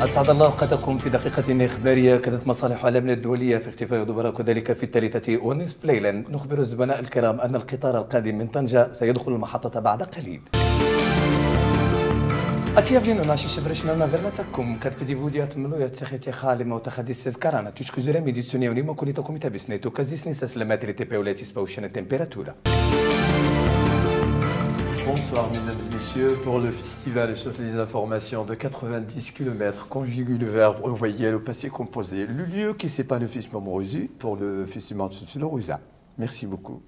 أسعد الله أوقاتكم في دقيقة إخبارية. كانت مصالح الأمن الدولية في اختفاء دبراء وذلك في 3:30 ليلا. نخبر الزملاء الكرام أن القطار القادم من طنجة سيدخل المحطة بعد قليل. Atjavljeno naši ševršna navrnatakum kad pedivudiat mlujat seheti halima u tahadis karana tučku zuremi dicunija unima kunitakum itabisnetu kazisni sa slamatri tepeuletis paušene temperatura. Bonsoir mesdames et messieurs, pour le festival sur les informations de 90 km conjugué le verbe au voyelle au passé composé, le lieu qui c'est pas le festival Morosi pour le festival de Rosa. Merci beaucoup.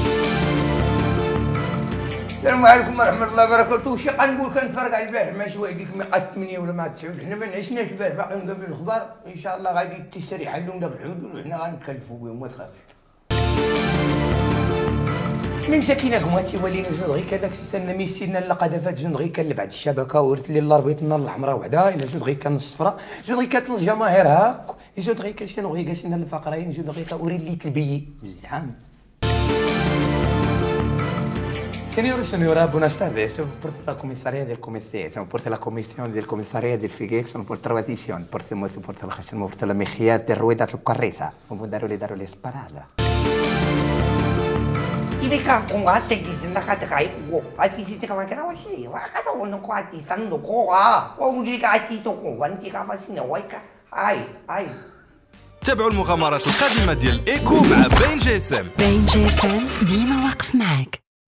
السلام عليكم ورحمة الله وبركاته. شي غنقول كنتفرج على البارح مع شويه ديك 108 ولا 109 حنا ما نعسناش البارح باقي نقابلوا الاخبار ان شاء الله غادي التسري يحلوا داك الحدود وحنا غنتكلفوا بهم ما تخافش. من ساكنه قماتي ولينا جون غير كذاك سنه ميسينا لا قذفات جون غير كان بعد الشبكه ورث لي الربيط النار الحمراء وحده الى جون غير كان الصفراء جون غير كانت الجماهير هاك جون غير كنشتنو غير قاسين الفقرين جون غير اوري لي تلبي بالزحام. Signore e signora, buenas tardes. Porto la comisaría del comité, porto la comisión del comisaría del FIGEC, porto la tradición, porto la gestión, porto la mejía de ruedas de carreza, como darle esparada. 이베카 공한테 기신다카트가 있고 아티시티가 많게나 와시 와카도 오는 거 아티 산도 고가 우리가 아티도 고한티가 파시네 와이카 아이 تابعوا المغامرات القادمة ديال إيكو مع بين جي اس ام. بين جي اس ام ديما واقف معاك.